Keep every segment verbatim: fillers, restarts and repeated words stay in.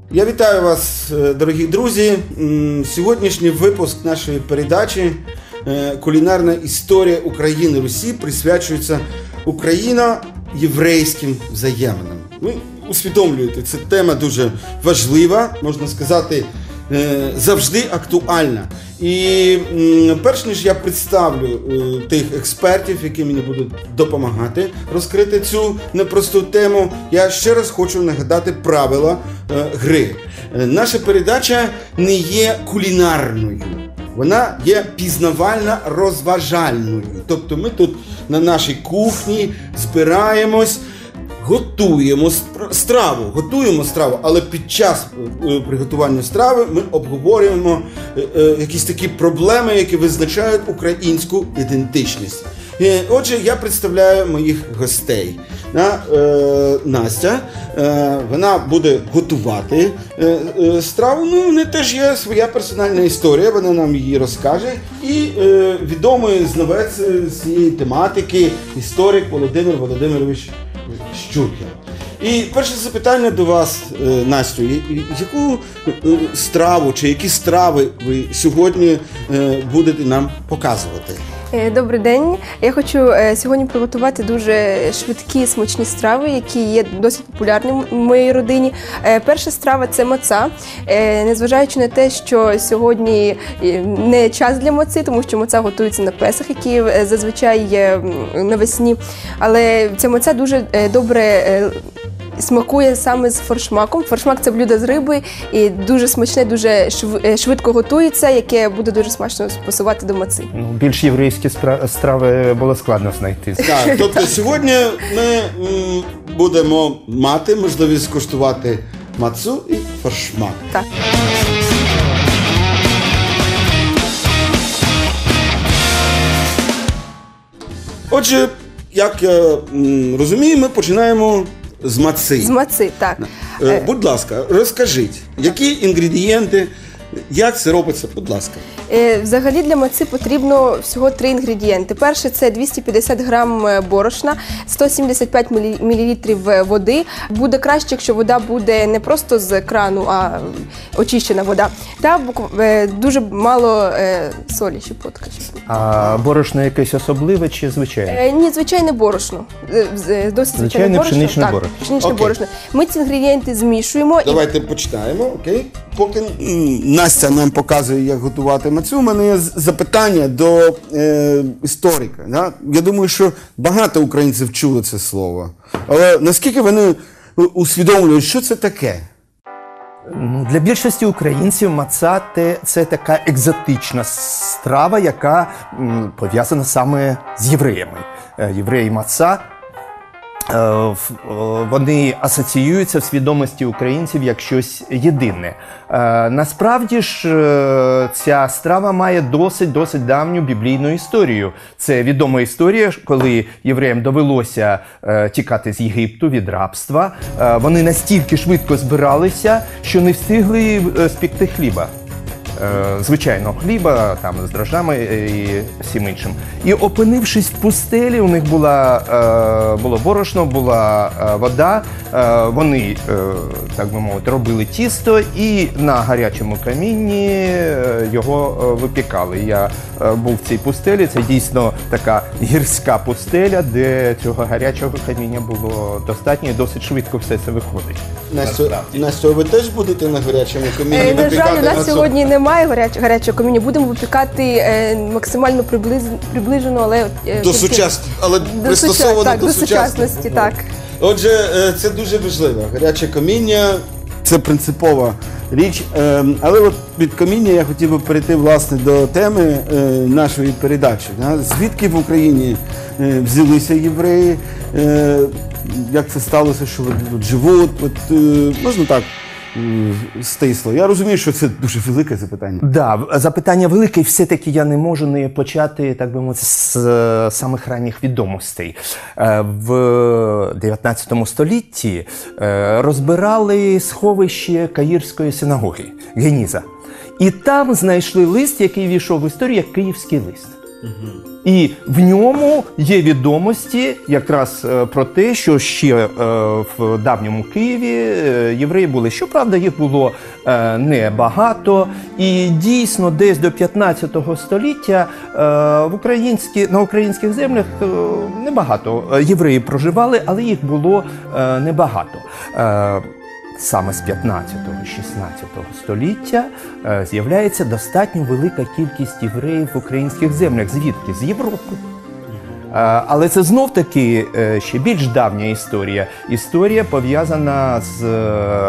Я вітаю вас, дорогі друзі. Сьогоднішній випуск нашої передачі «Кулінарна історія України Русі» присвячується україно-єврейським взаєминам. Ви усвідомлюєте, це тема дуже важлива, можна сказати, завжди актуальна. І перш ніж я представлю тих експертів, які мені будуть допомагати розкрити цю непросту тему, я ще раз хочу нагадати правила гри. Наша передача не є кулінарною, вона є пізнавально-розважальною. Тобто ми тут на нашій кухні збираємось, готуємо страву, готуємо страву, але під час приготування страви ми обговорюємо якісь такі проблеми, які визначають українську ідентичність. Отже, я представляю моїх гостей. Настя, вона буде готувати страву, ну, в неї теж є своя персональна історія, вона нам її розкаже. І відомий знавець з цієї тематики, історик Володимир Володимирович Щуркін. І перше запитання до вас, Настю, яку страву чи які страви ви сьогодні будете нам показувати? Добрий день. Я хочу сьогодні приготувати дуже швидкі, смачні страви, які є досить популярними в моїй родині. Перша страва – це маца. Незважаючи на те, що сьогодні не час для маці, тому що маца готується на Песах, які зазвичай є навесні. Але ця маца дуже добре смакує саме з форшмаком. Форшмак – це блюдо з риби і дуже смачне, дуже швидко готується, яке буде дуже смачно пасувати до маці. Ну, більш єврейські страви було складно знайти. Так, тобто сьогодні ми м, будемо мати можливість скуштувати мацу і форшмак. Так. Отже, як я м, розумію, ми починаємо з маци. З маци, так. Е, будь ласка, розкажіть, які інгредієнти, як це робиться, будь ласка. Е, взагалі для маци потрібно всього три інгредієнти. Перше – це двісті п'ятдесят грам борошна, сто сімдесят п'ять мілілітрів води. Буде краще, якщо вода буде не просто з крану, а очищена вода. Та е, дуже мало е, солі, щепотка. А борошно якесь особливе чи звичайне? Е, ні, звичайне борошно. Е, досить звичайне борошно. Пшеничне так, борошно. Пшеничне Окей. борошно. Ми ці інгредієнти змішуємо. Давайте і... починаємо, окей? Поки м, Настя нам показує, як готувати мацю, у мене є запитання до е, історика. Да? Я думаю, що багато українців чули це слово. Але наскільки вони усвідомлюють, що це таке? Ну, для більшості українців маца – це така екзотична страва, яка м, пов'язана саме з євреями. Е, євреї маца, е, вони асоціюються в свідомості українців як щось єдине. Е, насправді ж е, ця страва має досить-досить давню біблійну історію. Це відома історія, коли євреям довелося е, тікати з Єгипту від рабства. Е, вони настільки швидко збиралися, що не встигли е, спекти хліба. Е, звичайного хліба, там, з дрожжами і всім іншим. І опинившись в пустелі, у них була, е, було борошно, була е, вода, е, вони, е, так би мовити, робили тісто і на гарячому камінні е, його е, випікали. Я е, був в цій пустелі, це дійсно така гірська пустеля, де цього гарячого каміння було достатньо і досить швидко все це виходить. Настю, Настю, ви теж будете на гарячому камінні Е, на випікати? жаль, у нас мацу? сьогодні немає гаряч, гарячого каміння. Будемо випікати е, максимально приблиз, приближено, але е, До тільки- сучасності, але до, пристосовано суча- так, до, до сучасності. сучасності. Так. Отже, е, це дуже важливо. Гаряче каміння – це принципова річ. Е, Але от від каміння я хотів би перейти, власне, до теми е, нашої передачі. Да? Звідки в Україні е, взялися євреї? Е, Як це сталося, що вони тут живуть? От, е, можна так стисло. Я розумію, що це дуже велике запитання. Да, запитання велике, і все-таки я не можу не почати, так би мовити, з е, самих ранніх відомостей. Е, в дев'ятнадцятому столітті е, розбирали сховище Каїрської синагоги, Геніза. І там знайшли лист, який війшов в історію як Київський лист. І в ньому є відомості якраз е, про те, що ще е, в давньому Києві е, євреї були. Щоправда, їх було е, небагато. І дійсно десь до п'ятнадцятого століття е, в українські, на українських землях е, небагато євреїв проживали, але їх було е, небагато. Е, Саме з п'ятнадцятого-шістнадцятого століття е, з'являється достатньо велика кількість євреїв в українських землях. Звідки? З Європи. Е, але це знов-таки е, ще більш давня історія. Історія пов'язана з, е,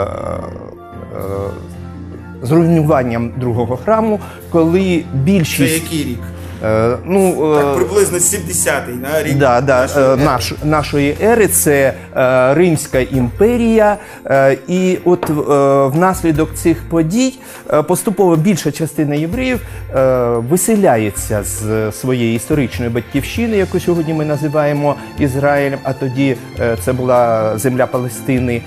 е, з руйнуванням другого храму, коли більшість... Це який рік? Е, ну, Так, приблизно сімдесятий на рік да, да, нашої е, ери. наш, нашої ери. Це е, Римська імперія. Е, і от е, внаслідок цих подій е, поступово більша частина євреїв е, виселяється з своєї історичної батьківщини, яку сьогодні ми називаємо Ізраїлем, а тоді е, це була земля Палестини.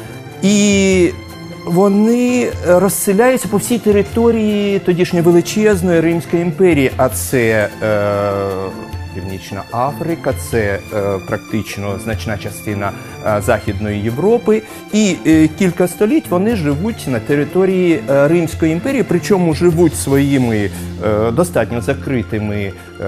І вони розселяються по всій території тодішньої величезної Римської імперії, а це е, Північна Африка, це е, практично значна частина е, Західної Європи. І е, кілька століть вони живуть на території е, Римської імперії, причому живуть своїми е, достатньо закритими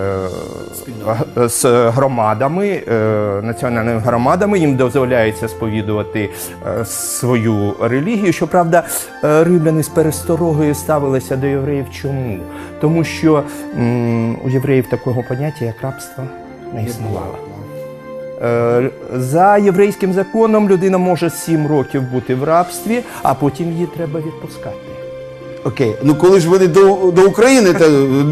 е, з громадами, е, національними громадами. Їм дозволяється сповідувати е, свою релігію. Щоправда, е, римляни з пересторогою ставилися до євреїв. Чому? Тому що м, у євреїв такого поняття, як рабство, не існувало. Е, за єврейським законом людина може сім років бути в рабстві, а потім її треба відпускати. Окей, ну коли ж вони до, до України та,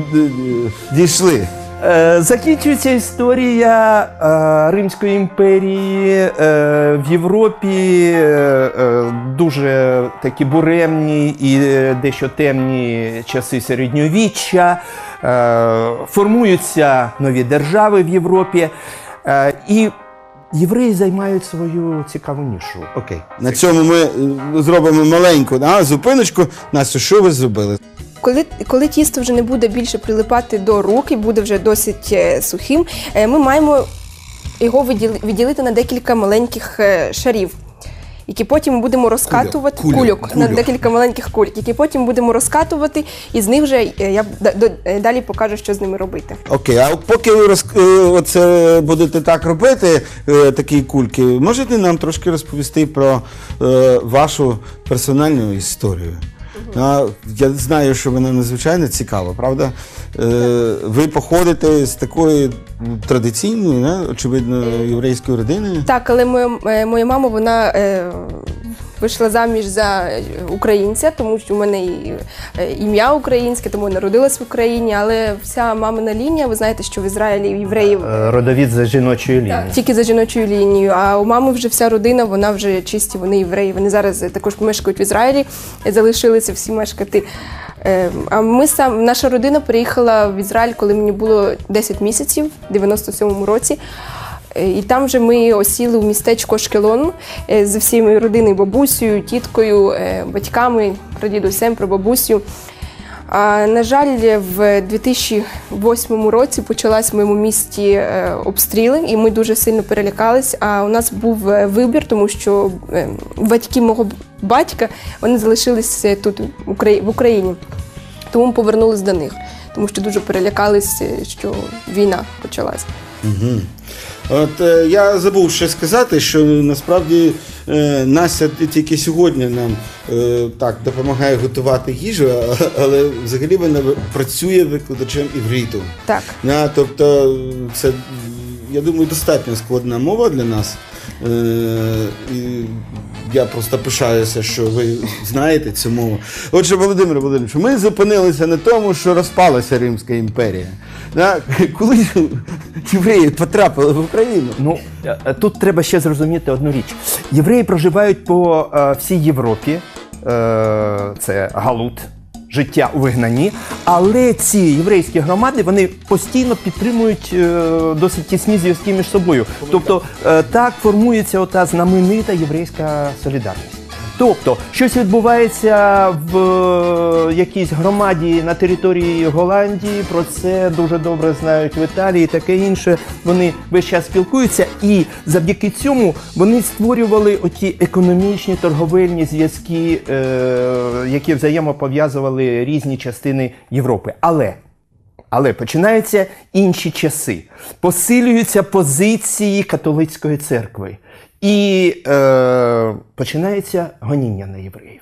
дійшли? Е, Закінчується історія е, Римської імперії е, в Європі, е, е, дуже такі буремні і е, дещо темні часи середньовіччя, е, формуються нові держави в Європі, е, і євреї займають свою цікаву нішу. Окей, на цьому ми е, зробимо маленьку да, зупиночку. Настю, що ви зробили? Коли, коли тісто вже не буде більше прилипати до рук і буде вже досить е, сухим, е, ми маємо його відділи, відділити на декілька маленьких е, шарів, які потім ми будемо розкатувати, Кульок, кульок, кульок, на кульок. декілька маленьких кульок, які потім будемо розкатувати, і з них вже е, я д- д- е, далі покажу, що з ними робити. Окей, а поки ви роз... е, оце будете так робити, е, такі кульки, можете нам трошки розповісти про е, вашу персональну історію? А, я знаю, що вона надзвичайно цікава, правда? Е, ви походите з такої традиційної, не, очевидно, єврейської родини? Так, але моя, е, моя мама, вона е, вийшла заміж за українця, тому що в мене і, е, ім'я українське, тому я народилась в Україні, але вся мамина лінія, ви знаєте, що в Ізраїлі євреїв Е, Родовід за жіночою лінією. тільки за жіночою лінією, а у мами вже вся родина, вона вже чисті, вони євреї. Вони зараз також мешкають вІзраїлі, залишилися всі мешкати. Е, А ми сам, наша родина приїхала в Ізраїль, коли мені було десять місяців, в дев'яносто сьомому році. Е, І там вже ми осіли в містечко Ашкелон е, зі всією родиною, бабусею, тіткою, е, батьками, прадідусем, прабабусею. А, на жаль, в дві тисячі восьмому році почалась в моєму місті е, обстріли, і ми дуже сильно перелякались. А у нас був е, вибір, тому що е, батьки мого батька, вони залишилися тут, в Украї- в Україні. Тому ми повернулись до них, тому що дуже перелякались, е, що війна почалась. Угу. От е, я забув ще сказати, що насправді е, Настя тільки сьогодні нам е, так допомагає готувати їжу, а- але взагалі вона працює викладачем івриту. Так. Да, тобто це, я думаю, достатньо складна мова для нас. Е, і я просто пишаюся, що ви знаєте цю мову. Отже, Володимир Володимирович, ми зупинилися на тому, що розпалася Римська імперія. Да? Коли ж євреї потрапили в Україну? Ну, е, тут треба ще зрозуміти одну річ. Євреї проживають по е, всій Європі, е, це галут, життя у вигнанні, але ці єврейські громади, вони постійно підтримують е, досить тісні зв'язки між собою. Тобто е, так формується ота знаменита єврейська солідарність. Тобто, щось відбувається в е, якійсь громаді на території Голландії, про це дуже добре знають в Італії і таке інше. Вони весь час спілкуються, і завдяки цьому вони створювали оті економічні торговельні зв'язки, е, які взаємопов'язували різні частини Європи. Але Але починаються інші часи. Посилюються позиції католицької церкви. І е, починається гоніння на євреїв.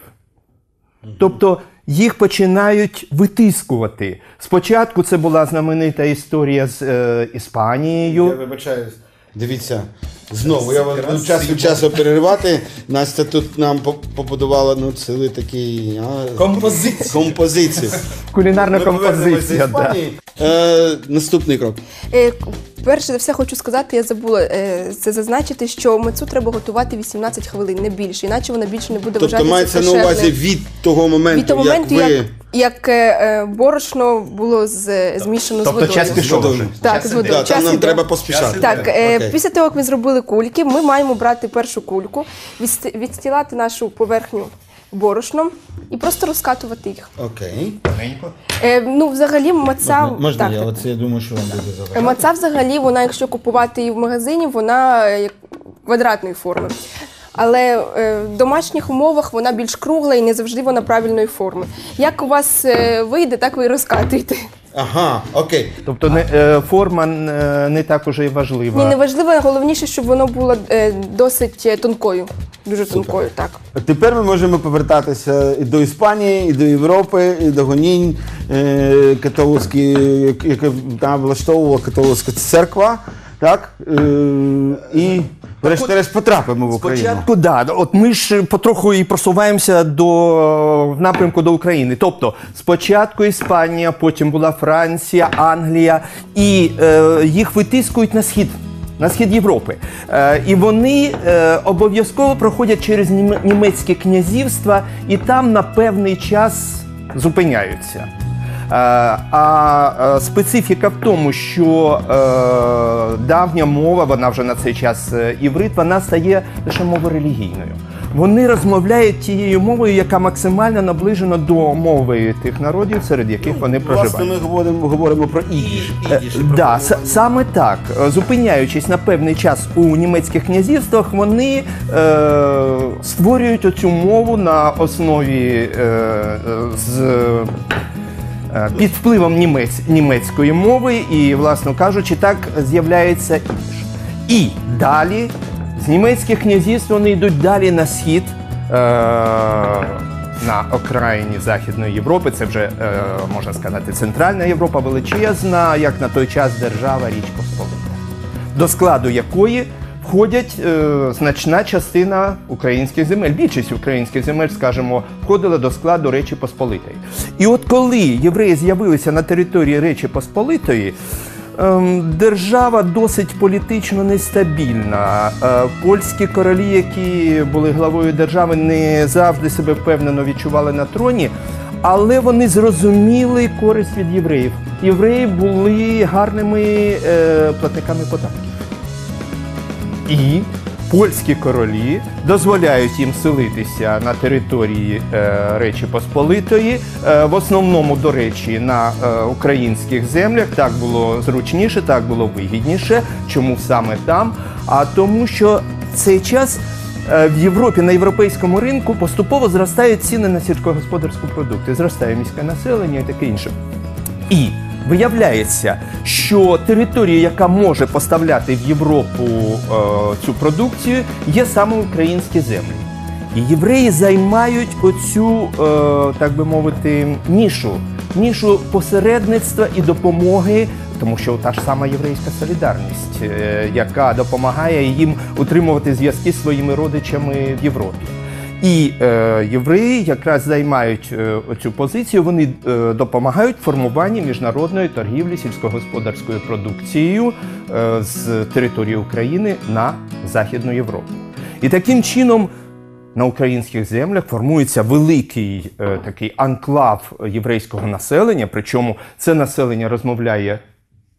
Тобто їх починають витискувати. Спочатку це була знаменита історія з е, Іспанією. Я вибачаюсь. Дивіться, знову я вас буду час від часу переривати. Настя тут нам побудувала ну, цілий такий а, композицію. композицію. Кулінарна Ми композиція. да. Е, наступний крок. Е, Перше за все хочу сказати, я забула е, це зазначити, що мацу треба готувати вісімнадцять хвилин, не більше, іначе вона більше не буде Тобто вважатися мається на кошерною. увазі від того моменту, Від того моменту, як ви... як, як е, борошно було з, змішано Тобто з водою. час пішов вже. Так, Час з водою. іде. Да, там Час нам іде. треба поспішати. Так, е, Окей. після того, як ми зробили кульки, ми маємо брати першу кульку, відсти- відстілати нашу поверхню борошном і просто розкатувати їх. Окей. Е, ну, взагалі, маца... Можна так, я? так. Оце я думаю, що вам буде заважати. Маца взагалі, вона, якщо купувати її в магазині, вона е, як квадратної форми. Але е, в домашніх умовах вона більш кругла і не завжди вона правильної форми. Як у вас е, вийде, так ви і розкатуєте. Ага, окей. Тобто не, е, форма е, не так уже і важлива. Ні, не важливо, головніше, щоб воно було е, досить е, тонкою. Дуже тонкою, так. Тепер ми можемо повертатися і до Іспанії, і до Європи, і до гонінь е, католицькі, яке там влаштовувала католицька церква, так? Е, і врешті-решт потрапимо в Україну. Спочатку, да, от ми ж потроху і просуваємося до, в напрямку до України. Тобто, спочатку Іспанія, потім була Франція, Англія, і е, їх витискують на схід. На схід Європи. Е, і вони е, обов'язково проходять через нім- німецьке князівство і там на певний час зупиняються. Е, а е, специфіка в тому, що е, давня мова, вона вже на цей час е, іврит, вона стає лише мовою релігійною. Вони розмовляють тією мовою, яка максимально наближена до мови тих народів, серед яких вони проживають. Власне, ми говоримо, говоримо про ідіш. Ідіш, Е, Да, с- саме так. Е, Зупиняючись на певний час у німецьких князівствах, вони е, створюють оцю мову на основі е, е, з, е, під впливом німець, німецької мови, і, власно кажучи, так з'являється ідиш. І далі з німецьких князівств вони йдуть далі на схід. Е, на окраїні Західної Європи, це вже, е, можна сказати, Центральна Європа величезна, як на той час держава Річ Посполита, до складу якої входять е, значна частина українських земель. Більшість українських земель, скажімо, входила до складу Речі Посполитої. І от коли євреї з'явилися на території Речі Посполитої, держава досить політично нестабільна. Польські королі, які були главою держави, не завжди себе впевнено відчували на троні, але вони зрозуміли користь від євреїв. Євреї були гарними е, платниками податків. І польські королі дозволяють їм селитися на території е, Речі Посполитої, е, в основному, до речі, на е, українських землях. Так було зручніше, так було вигідніше. Чому саме там? А тому, що в цей час е, в Європі, на європейському ринку поступово зростають ціни на сільськогосподарські продукти, зростає міське населення і таке інше. І виявляється, що територія, яка може поставляти в Європу е, цю продукцію, є саме українські землі. І євреї займають оцю, е, так би мовити, нішу, нішу посередництва і допомоги, тому що та ж сама єврейська солідарність, е, яка допомагає їм утримувати зв'язки з своїми родичами в Європі. І е, євреї якраз займають е, цю позицію, вони е, допомагають формуванні міжнародної торгівлі сільськогосподарською продукцією е, з території України на Західну Європу. І таким чином на українських землях формується великий е, такий анклав єврейського населення, причому це населення розмовляє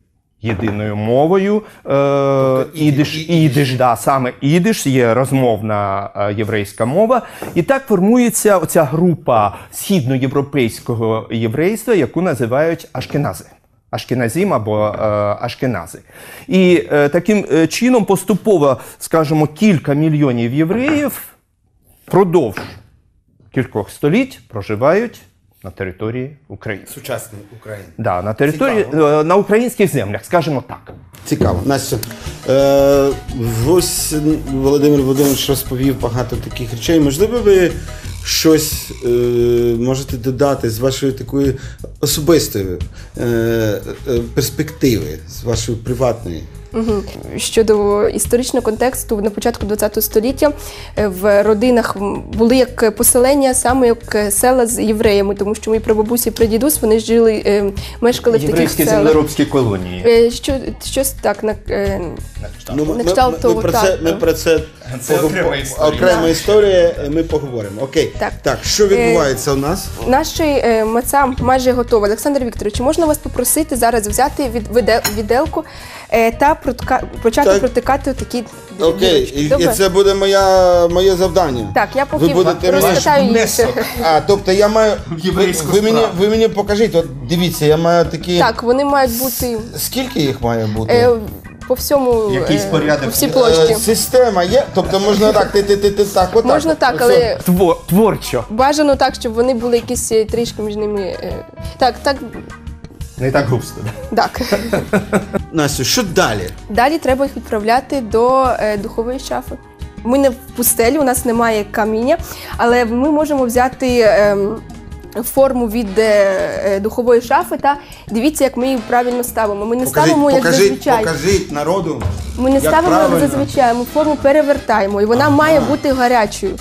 єдиною мовою. Е, ідиш, ідиш, да, саме ідиш, є розмовна е, єврейська мова. І так формується оця група східноєвропейського єврейства, яку називають ашкенази. Ашкеназім або е, ашкенази. І е, таким е, чином поступово, скажімо, кілька мільйонів євреїв продовж кількох століть проживають на території України. Сучасної України. Да, на території, е, на українських землях, скажімо так. Цікаво. Настя, е, ось Володимир Володимирович розповів багато таких речей. Можливо, ви щось е, можете додати з вашої такої особистої е, е, перспективи, з вашої приватної? Угу. Щодо історичного контексту, на початку ХХ століття в родинах були як поселення, саме як села з євреями, тому що мої прабабусі і прадідусь, вони жили, мешкали в таких Єврейські селах. землеробські колонії. Що, щось так, на, Ну, ми, на кшталт ми, того, ми, про так. це, ми про це, Це погу- окрема історія. окрема Да. історія, ми поговоримо. Окей. Так. Так, що відбувається у нас? Наш е, маца майже готова. Олександр Вікторович, можна вас попросити зараз взяти від, виде- віделку е, та протка, почати Так. протикати такі Окей, дірочки. і, і Добре? це буде моя, моє завдання. Так, я Ви поки будете розкатаю їх. А, тобто я маю. Ви, єврейську ви, мені, справу. ви мені покажіть, от дивіться, я маю такі. Так, вони мають бути Скільки їх має бути? е, по всьому, Якийсь е, порядок. по всій Е, площі. Система є, тобто можна так, ти, ти, ти, ти так, отак. Можна от. так, Оце. але Тво, творчо. бажано так, щоб вони були якісь е, трішки між ними. е, Так, так, Не так густо. так. Настю, що далі? Далі треба їх відправляти до е, духової шафи. Ми не в пустелі, у нас немає каміння, але ми можемо взяти ем, форму від е, е, духової шафи та дивіться, як ми її правильно ставимо. Ми не ставимо, як покажіть, зазвичай. покажіть народу. Ми не як ставимо, правильно. як зазвичай, ми форму перевертаємо, і вона Ага. має бути гарячою.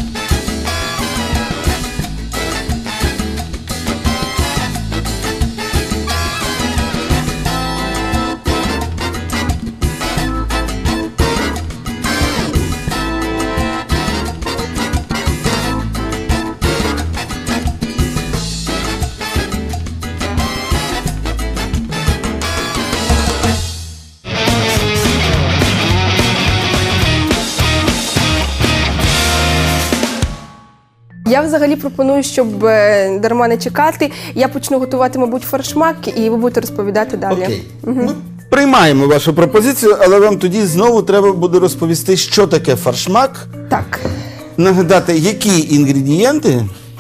Я взагалі пропоную, щоб е, дарма не чекати, я почну готувати, мабуть, фаршмак, і ви будете розповідати далі. Окей. Ми приймаємо вашу пропозицію, але вам тоді знову треба буде розповісти, що таке фаршмак, Так. нагадати, які інгредієнти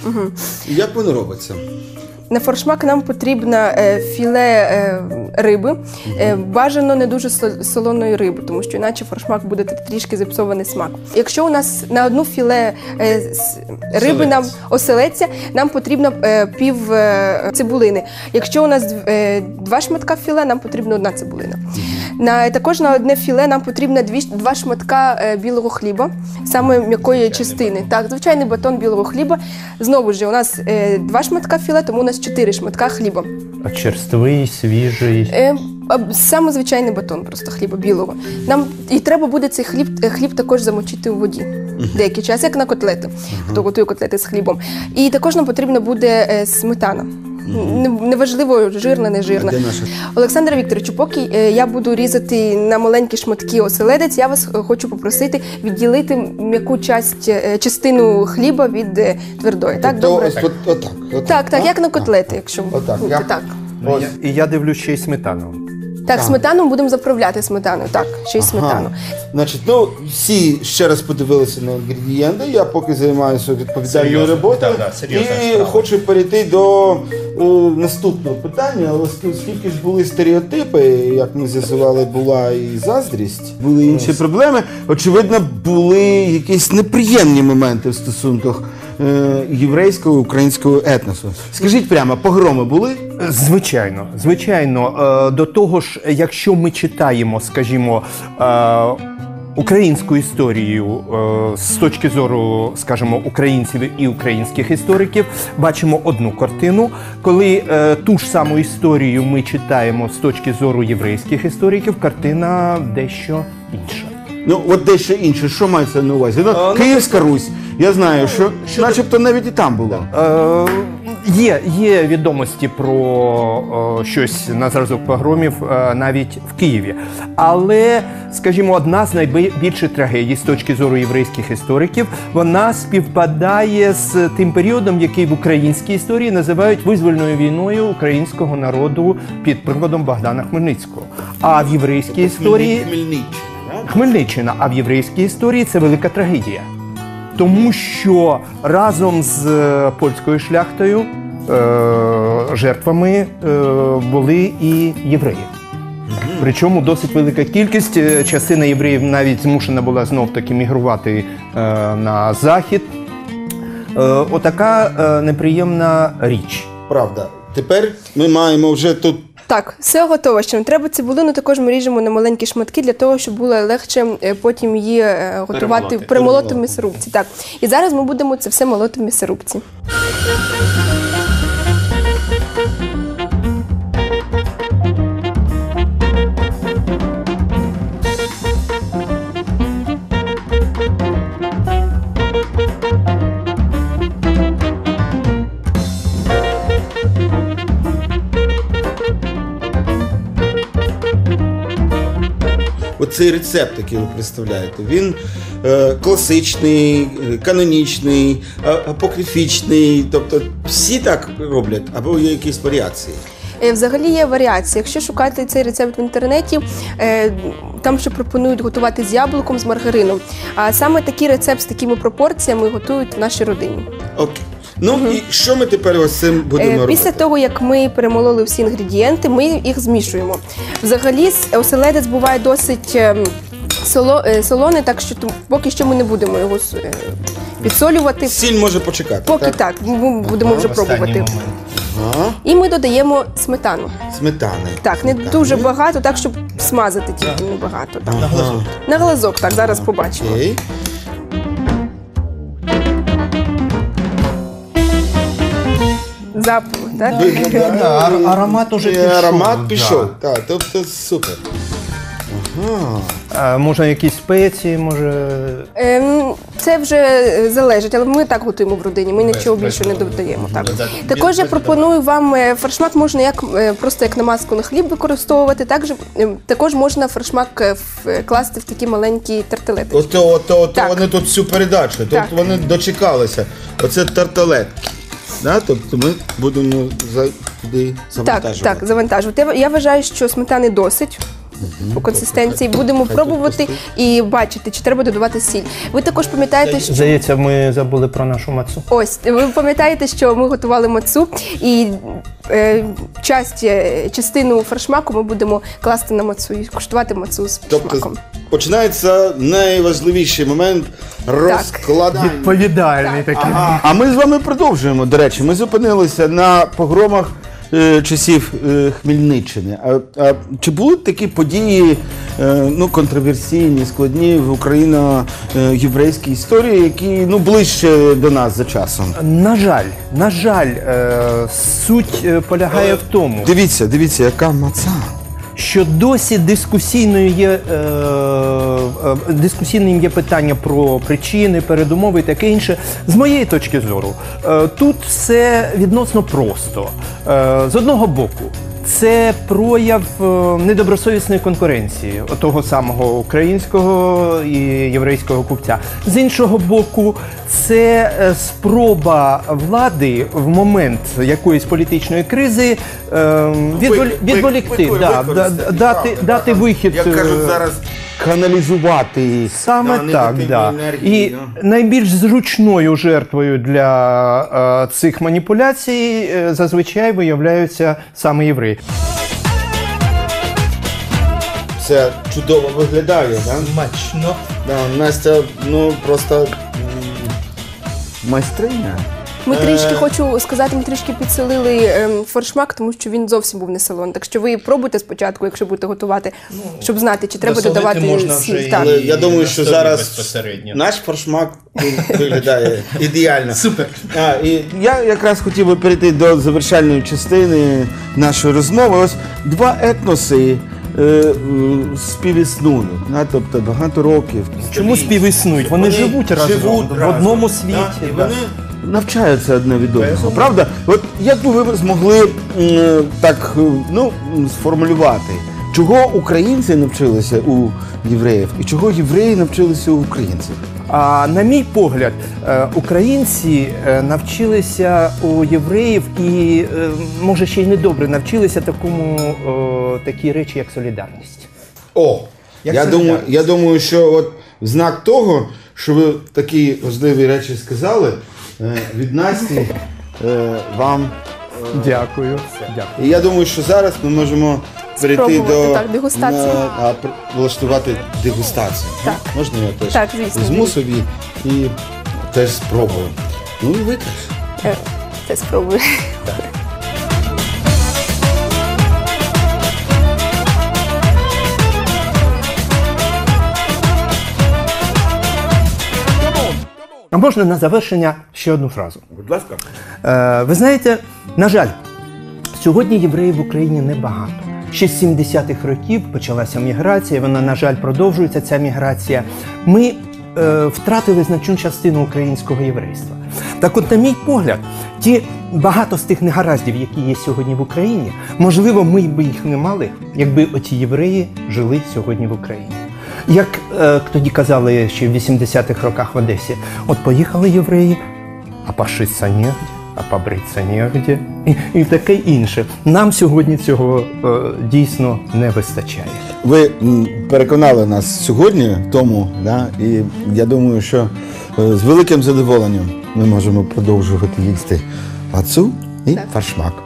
і як воно робиться. На форшмак нам потрібно е, філе е, риби, е, бажано не дуже сол- солоної риби, тому що іначе форшмак буде трішки зіпсований смак. Якщо у нас на одну філе е, с- риби нам оселедця, нам потрібно е, пів е, цибулини. Якщо у нас е, два шматка філе, нам потрібна одна цибулина. На, також на одне філе нам потрібно дві, два шматка е, білого хліба, саме м'якої частини. Так, звичайний батон білого хліба. Знову ж, у нас е, два шматка філе, тому у нас чотири шматка хліба. А черствий, свіжий. Е, а, саме звичайний батон просто хліба білого. Нам і треба буде цей хліб, е, хліб також замочити у воді деякий час, як на котлети, хто готує котлети з хлібом. І також нам потрібна буде е, сметана. Не- Неважливо, жирна, не жирна. А де наша? Олександр Вікторович, поки е, я буду різати на маленькі шматки оселедець, я вас е, хочу попросити відділити м'яку часть, е, частину хліба від е, твердої. Так, Тобто, добре? ось от- отак, отак, Так, так, як на котлети, якщо Отак, бути, я- так. Ну, я- І я дивлюсь ще й сметану. Так, сметану будемо заправляти сметаною. Так, ще й сметану. Значить, ну всі ще раз подивилися на інгредієнти. Я поки займаюся відповідальною Серйозно, роботою да, да, серйозна і справа. хочу перейти до е, наступного питання. Оскільки ж були стереотипи, як ми з'ясували, була і заздрість, були інші проблеми. Очевидно, були якісь неприємні моменти в стосунках е, єврейського і українського етносу. Скажіть прямо, погроми були? Звичайно, звичайно. Е, До того ж, якщо ми читаємо, скажімо, е, українську історію е, з точки зору, скажімо, українців і українських істориків, бачимо одну картину. Коли е, ту ж саму історію ми читаємо з точки зору єврейських істориків, картина дещо інша. Ну, от дещо інше, що мається на увазі? Ну, А, ну, Київська Русь, я знаю, що начебто навіть і там було. Е, Є, є відомості про о, щось на зразок погромів е, навіть в Києві. Але, скажімо, одна з найбільших трагедій з точки зору єврейських істориків, вона співпадає з тим періодом, який в українській історії називають визвольною війною українського народу під приводом Богдана Хмельницького. А в єврейській історії... Хмельниччина, да? Хмельниччина, а в єврейській історії це велика трагедія. Тому що разом з е, польською шляхтою е, жертвами е, були і євреї. Причому досить велика кількість, е, частина євреїв навіть змушена була знов-таки мігрувати е, на захід. Е, отака е, неприємна річ. Правда. Тепер ми маємо вже тут. Так, все готово. Що нам треба цибулину, також ми ріжемо на маленькі шматки для того, щоб було легше е, потім її е, готувати, Перемолоти. перемолоти в Перемолоти. м'ясорубці. Так. І зараз ми будемо це все молоти в м'ясорубці. Оцей рецепт, який ви представляєте, він е, класичний, е, канонічний, а- апокрифічний, тобто всі так роблять, або є якісь варіації. Е, Взагалі є варіації. Якщо шукати цей рецепт в інтернеті, е, там ще пропонують готувати з яблуком, з маргарином. А саме такий рецепт з такими пропорціями готують в нашій родині. Окей. Ну і що ми тепер ось з цим будемо Е, робити? Після того, як ми перемололи всі інгредієнти, ми їх змішуємо. Взагалі, с- оселедець буває досить е, соло- е, солоний, так що ту- поки що ми не будемо його с- е, підсолювати. Сіль може почекати. Поки так, ми будемо вже пробувати. Ага. І ми додаємо сметану. Сметани. Так, не Сметани. дуже багато, так, щоб смазати тільки небагато. Так. Ага. На глазок, так, зараз побачимо. Окей. Запах, так? Да, ар- аромат уже І пішов. аромат да. пішов. Так, тобто супер. Ага. А, може, якісь спеції, може. Ем, Це вже е, залежить, але ми так готуємо в родині, ми нічого більше не додаємо. Так. Також я пропоную вам е, фаршмак можна як, е, просто як намазку на хліб використовувати, також, е, також можна фаршмак е, в- класти в такі маленькі тарталети. Ото, ото, ото Так. вони тут всю передачу, тут Так. вони дочекалися. Оце тарталетки. Да? Тобто ми будемо за, туди Так, завантажувати. так, завантажувати. Я- Я вважаю, що сметани досить. По консистенції будемо пробувати і бачити, чи треба додавати сіль. Ви також пам'ятаєте, що Здається, ми забули про нашу мацу. ось ви пам'ятаєте, що ми готували мацу, і е, часть, е, частину фаршмаку ми будемо класти на мацу і куштувати мацу з Тобто фаршмаком. починається найважливіший момент розкладання. Відповідальний такий. Ага. А ми з вами продовжуємо. До речі, ми зупинилися на погромах е, часів е, Хмельниччини. А, а чи були такі події е, ну, контроверсійні, складні в україно-єврейській історії, які ну, ближче до нас за часом? На жаль, на жаль, е, суть е, полягає в тому, Дивіться, дивіться, яка маца. що досі дискусійною є, е, е, дискусійним є питання про причини, передумови і таке інше. З моєї точки зору, е, тут все відносно просто. Е, з одного боку, це прояв е, недобросовісної конкуренції того самого українського і єврейського купця. З іншого боку, це е, спроба влади в момент якоїсь політичної кризи е, відволі- відволікти, да, да, дати, дати вихід. Як е, кажуть зараз, каналізувати Саме да, так, негативну да. енергію, І да. найбільш зручною жертвою для е, цих маніпуляцій е, зазвичай виявляються саме євреї. Це чудово виглядає, да? Смачно. Да, Настя, ну просто м, майстриня. Ми Е. трішки, хочу сказати, ми трішки підсолили ем, фаршмак, тому що він зовсім був не солоний. Так що ви пробуйте спочатку, якщо будете готувати, щоб знати, чи треба досолити додавати можна сіль. вже і- Так. Але я думаю, на що столі зараз безпосередньо. наш форшмак виглядає ідеально. Супер. А, і я якраз хотів би перейти до завершальної частини нашої розмови. Ось два етноси е, е, співіснують, да, тобто багато років. Чому співіснують? Вони, живуть разом в разом, одному да, світі. і да. вони навчаються одне від одного, правда? От як би ви змогли м, так е, ну, сформулювати, чого українці навчилися у євреїв і чого євреї навчилися у українців? А на мій погляд, е, українці е, навчилися у євреїв і, е, може, ще й недобре навчилися такому, е, такі речі, як солідарність. О, Як я це думаю, виглядає? я думаю, що от в знак того, що ви такі важливі речі сказали, е, від Насті е, вам. Дякую. Дякую. І я думаю, що зараз ми можемо перейти Спробувати, до так, дегустації. на- а, пр- влаштувати дегустацію. Так. Можна я теж Так, звісно, візьму звісно. собі і теж спробую. Ну і ви теж. Е, Це спробую. А можна на завершення ще одну фразу? Будь ласка. Е, ви знаєте, на жаль, сьогодні євреїв в Україні небагато. Ще з сімдесятих років почалася міграція, вона, на жаль, продовжується, ця міграція. Ми е, втратили значну частину українського єврейства. Так от, на мій погляд, ті багато з тих негараздів, які є сьогодні в Україні, можливо, ми б їх не мали, якби оті євреї жили сьогодні в Україні. Як е, тоді казали ще в вісімдесятих роках в Одесі, от поїхали євреї, а пошитися негде, а побритися негде, і, і таке інше. Нам сьогодні цього е, дійсно не вистачає. Ви м, переконали нас сьогодні в тому, да? І я думаю, що е, з великим задоволенням ми можемо продовжувати їсти пацу і фаршмак.